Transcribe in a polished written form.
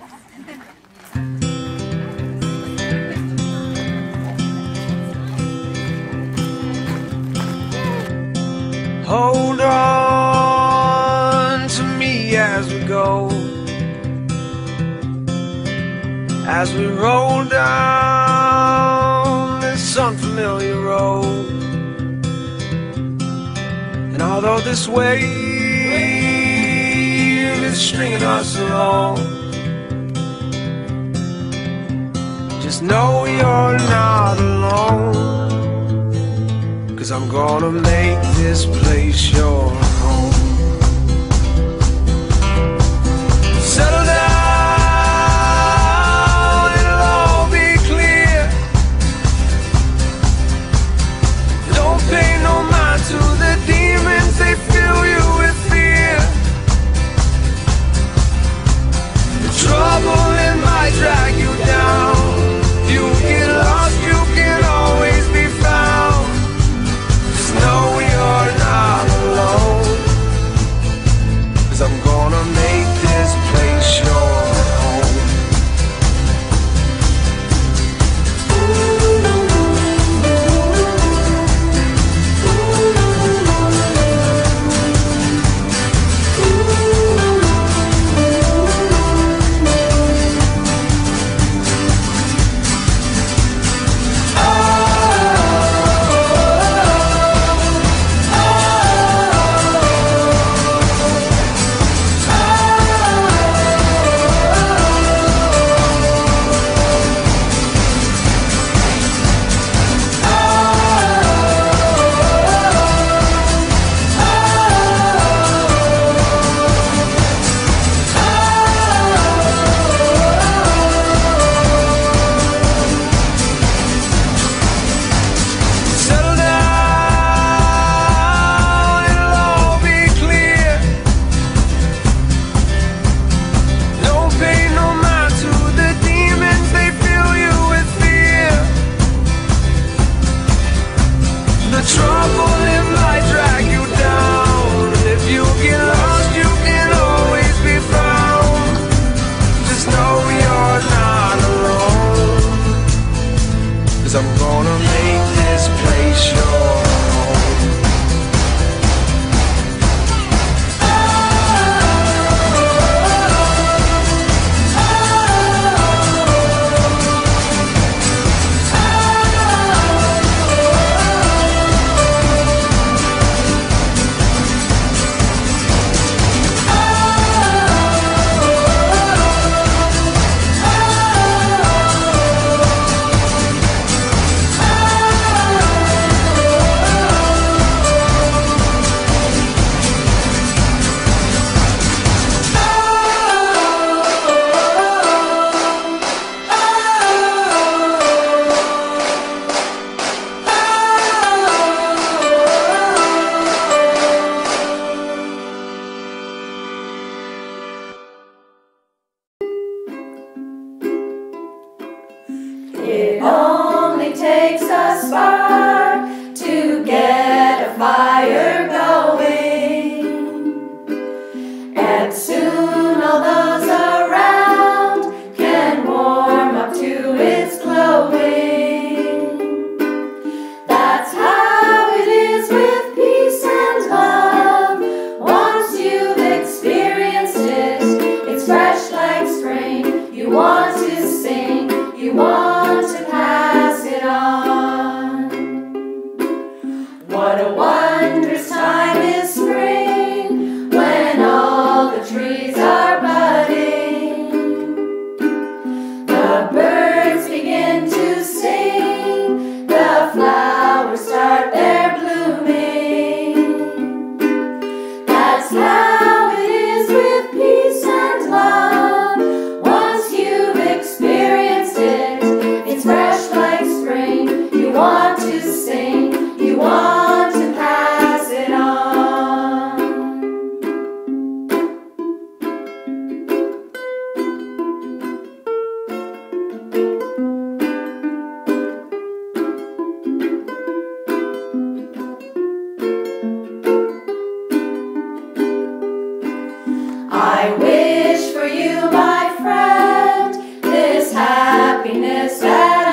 Hold on to me as we go, as we roll down this unfamiliar road. And although this wave is stringing us along, just know you're not alone. 'Cause I'm gonna make this place your home. Settle down, it'll all be clear. Don't pay no mind to the demons, they fill you with fear. The trouble, it might drag you down. You get lost, you can always be found. No, you're not alone, 'cause I'm gonna make this place your home. I'm gonna make this place your home. It only takes a spark to get a fire going, and soon all those around can warm up to its glowing. That's how it is with peace and love. Once you've experienced it, it's fresh like spring. You want to sing, you want to pass it on. What a wondrous time is spring, when all the trees are budding. The birds begin to sing, the flowers start their blooming. That's how it is with peace and love. Once you've experienced it, it's fresh like spring. You want to sing, you want to pass it on. I wish for you, my friend, happiness.